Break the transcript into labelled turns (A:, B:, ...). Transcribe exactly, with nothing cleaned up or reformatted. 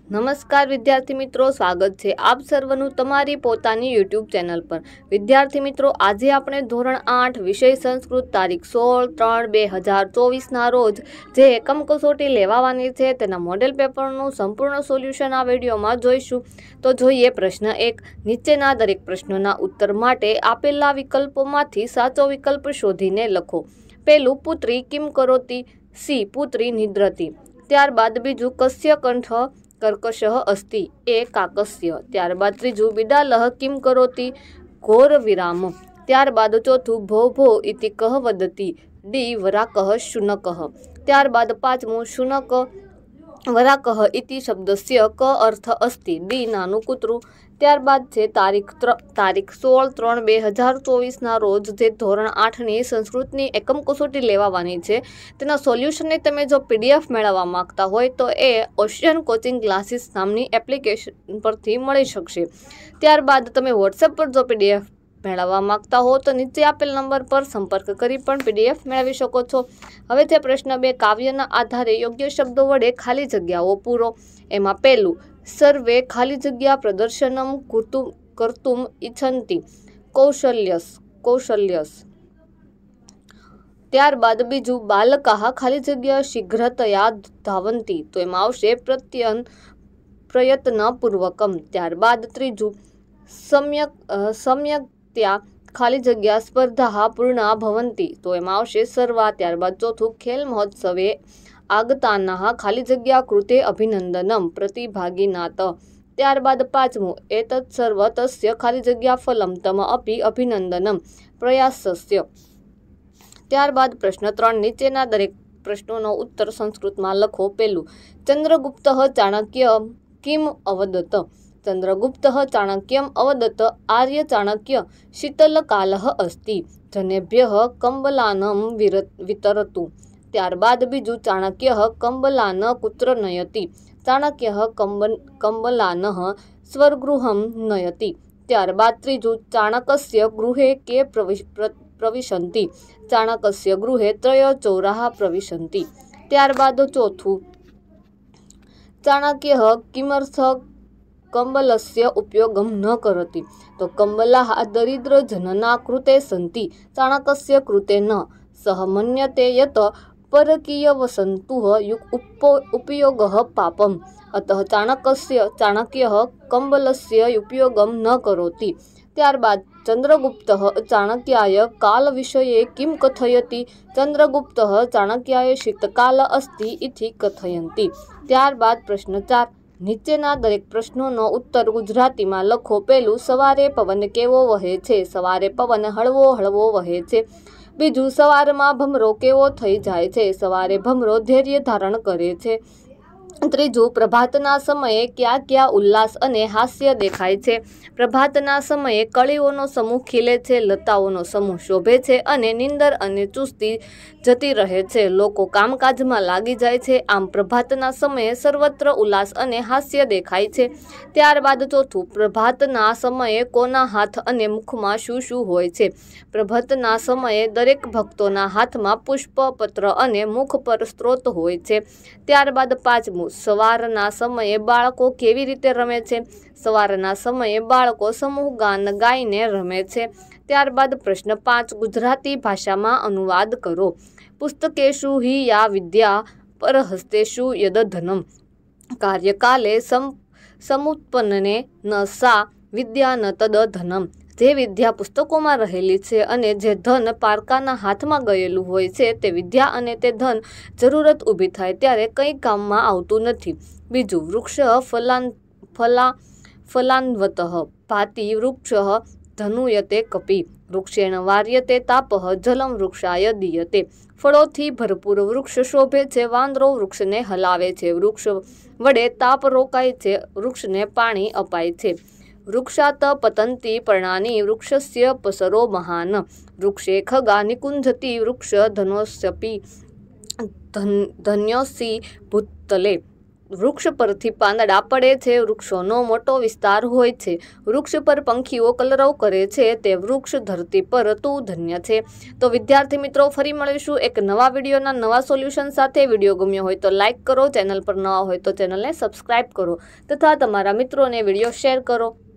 A: નમસ્કાર વિદ્યાર્થી મિત્રો, સ્વાગત છે આપ સર્વનું તમારી પોતાની યુટ્યુબ ચેનલ પર। વિદ્યાર્થી મિત્રો, આજે આપણે ધોરણ આઠ વિષય સંસ્કૃત તારીખ સોળ ત્રણ બે હજાર ચોવીસના રોજ જે એકમ કસોટી લેવાવાની છે તેના મોડેલ પેપરનું સંપૂર્ણ સોલ્યુશન આ વિડીયોમાં જોઈશું। તો જોઈએ પ્રશ્ન એક। નીચેના દરેક પ્રશ્નોના ઉત્તર માટે આપેલા વિકલ્પોમાંથી સાચો વિકલ્પ શોધીને લખો। પહેલું, પુત્રી કિમ કરોતી? સી, પુત્રી નિદ્રતી। ત્યારબાદ બીજું, કસ્ય કંઠ કર્કશઃ અસ્તિ? એ કાકસ્ય। ત્યારબાદ ત્રીજું, બિડાલહ કિમ કરોતિ? ઘોર વિરામ। ત્યારબાદ ચોથું, ભો ભો ઇતિ કહ વદતિ? ડી, વરાકઃ શુનકઃ। ત્યારબાદ પાંચમું, શુનક વરાકઃ ઇતિ શબ્દસ્ય ક અર્થ અસ્તિ? ડી, નાનું કૂતરું। ત્યારબાદ છે તારીખ તારીખ સોળ ત્રણ બે હજાર ચોવીસના રોજ જે ધોરણ આઠની સંસ્કૃતની એકમ કસોટી લેવાવાની છે તેના સોલ્યુશનને તમે જો પીડીએફ મેળવવા માંગતા હોય તો એ ઓશિયન કોચિંગ ક્લાસીસ નામની એપ્લિકેશન પરથી મળી શકશે। ત્યારબાદ તમે વોટ્સએપ પર જો પીડીએફ મેળવવા માંગતા હો તો નીચે આપેલ નંબર પર સંપર્ક કરી પણ પીડીએફ મેળવી શકો છો। હવે છે પ્રશ્ન બે। કાવ્યના આધારે યોગ્ય શબ્દો વડે ખાલી જગ્યાઓ પૂરો। એમાં પહેલું, સર્વે ખાલી જગ્યા પ્રદર્શનમ કુર્તુમ કર્તુમ ઇચ્છન્તિ? કૌશલ્યસ કૌશલ્યસ। ત્યારબાદ બીજું, બાલકાહ ખાલી જગ્યા શીઘ્રતયા ધાવંતી? તો એમાં આવશે પ્રત્યન પ્રયત્નપૂર્વકમ। ત્યારબાદ ત્રીજું, સમ્યક સમ્યક્ત્યા ખાલી જગ્યા સ્પર્ધા પૂર્ણા ભવંતી? તો એમાં આવશે સર્વા। ત્યારબાદ ચોથું, ખેલ મહોત્સવે આગતાનાહ ખાલી જગ્યા કૃતે અભિનંદનમ પ્રતિભાગિનાત? ત્યારબાદ પાંચમું, એતत् સર્વ તસ્ય ખાલી જગ્યા ફલમ તમ અપી અભિનંદનમ પ્રયાસસ્ય? ત્યારબાદ પ્રશ્ન ત્રણ। નીચેના દરેક પ્રશ્નોનો ઉત્તર સંસ્કૃતમાં લખો। પહેલું, ચંદ્રગુપ્ત ચાણક્ય કિમ અવદત? ચંદ્રગુપ્ત ચાણક્યમ અવદત આર્ય ચાણક્ય શીતલકાલઃ અસ્તિ જનેભ્યઃ કંબલાનમ વિતરતુ? ત્યારબાદ બીજું, ચાણક્ય કંબલાન કુત્ર નયતિ? ચાણક્ય કંબ કંબલાનઃ સ્વગૃહમ નયતિ? ત્યારબાદ ત્રીજું, ચાણકસ્ય ગૃહે કે પ્રવિશન્તિ? ચાણકસ્ય ગૃહે ત્રય ચોરાહ પ્રવિશન્તિ? ત્યારબાદ ચોથું, ચાણક્ય કિમર્થ કંબલસ્ય ઉપયોગમ ન કરતિ? તો કંબલાહ દરિદ્ર જનના કૃતે સંતિ ચાણકસ્ય કૃતે ન। સહ મન્યતે યત પરકીયવસંતુઃ ઉપયોગઃ પાપમ અતઃ ચાણકસ્ય ચાણક્ય કંબલસ્ય ઉપયોગમ ન કરોતિ। ત્યારબાદ ચંદ્રગુપ્ત ચાણક્યાય કાલ વિષયે કિમ કથયતિ? ચંદ્રગુપ્ત ચાણક્યાય શીતકાલ અસ્તિ ઇતિ કથયન્તિ? ત્યારબાદ પ્રશ્ન ચાર। નીચેના દરેક પ્રશ્નોનો ઉત્તર ગુજરાતીમાં લખો। પહેલું, સવારે પવન કેવો વહે છે? સવારે પવન હળવો હળવો વહે છે। બીજું, સવારમાં ભમરો કેવો થઈ જાય છે? સવારે ભમરો ધૈર્ય ધારણ કરે છે। ત્રીજું, પ્રભાતના સમયે ક્યાં ક્યાં ઉલ્લાસ અને હાસ્ય દેખાય છે? પ્રભાતના સમયે કળીઓનો સમૂહ ખીલે છે, લતાઓનો સમૂહ શોભે છે અને નીંદર અને ચુસ્તી જતી રહે છે, લોકો કામકાજમાં લાગી જાય છે। આમ પ્રભાતના સમયે સર્વત્ર ઉલ્લાસ અને હાસ્ય દેખાય છે। ત્યારબાદ ચોથું, પ્રભાતના સમયે કોના હાથ અને મુખમાં શું શું હોય છે? પ્રભાતના સમયે દરેક ભક્તોના હાથમાં પુષ્પ, પત્ર અને મુખ પર સ્ત્રોત હોય છે। ત્યારબાદ પાંચમું, સવારના સમયે બાળકો કેવી રીતે રમે છે? સવારના સમયે બાળકો સમૂહ ગાન ગાઈને રમે છે। ત્યારબાદ પ્રશ્ન પાંચ, ગુજરાતી ભાષામાં અનુવાદ કરો। પુસ્તકેષુ હિ યા વિદ્યા પરહસ્તેષુ યદ ધનમ કાર્યકાલે સમ સમુત્પન્ને ન સા વિદ્યા ન તદ ધનમ? જે વિદ્યા પુસ્તકોમાં રહેલી છે અને જે ધન પારકાના હાથમાં ગયેલું હોય છે તે વિદ્યા અને તે ધન જરૂરત ઊભી થાય ત્યારે કંઈ કામમાં આવતું નથી। બીજું, વૃક્ષ ફલાન ફલા ફલાન્વતઃ ભાતિ વૃક્ષ ધનુયતે કપિ? વૃક્ષેણ વાર્યતે તાપઃ જલમ વૃક્ષાય દીયતે? ફળોથી ભરપૂર વૃક્ષ શોભે છે, વાંદરો વૃક્ષને હલાવે છે, વૃક્ષ વડે તાપ રોકાય છે, વૃક્ષને પાણી અપાય છે। વૃક્ષાત પતંતી પર્ણાની વૃક્ષસ્ય પસરો મહાન વૃક્ષે ખગા નિકુંજતી વૃક્ષ ધનોસ્યપી ધન્યોસી ભૂતલે? વૃક્ષ પરથી પાંદડા પડે છે, વૃક્ષોનો મોટો વિસ્તાર હોય છે, વૃક્ષ પર પંખીઓ કલરવ કરે છે, તે વૃક્ષ ધરતી પર તું ધન્ય છે। તો વિદ્યાર્થી મિત્રો, ફરી મળીશું એક નવા વિડીયોના નવા સોલ્યુશન સાથે। વિડીયો ગમ્યો હોય તો લાઇક કરો, ચેનલ પર નવા હોય તો ચેનલને સબસ્ક્રાઇબ કરો તથા તમારા મિત્રોને વિડીયો શેર કરો।